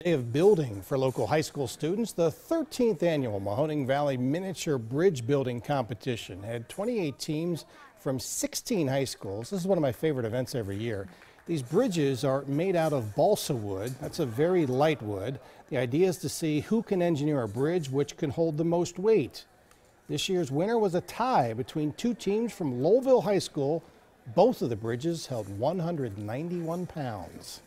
Day of building for local high school students. The 13th annual Mahoning Valley Miniature Bridge Building Competition had 28 teams from 16 high schools. This is one of my favorite events every year. These bridges are made out of balsa wood. That's a very light wood. The idea is to see who can engineer a bridge which can hold the most weight. This year's winner was a tie between two teams from Lowellville High School. Both of the bridges held 191 pounds.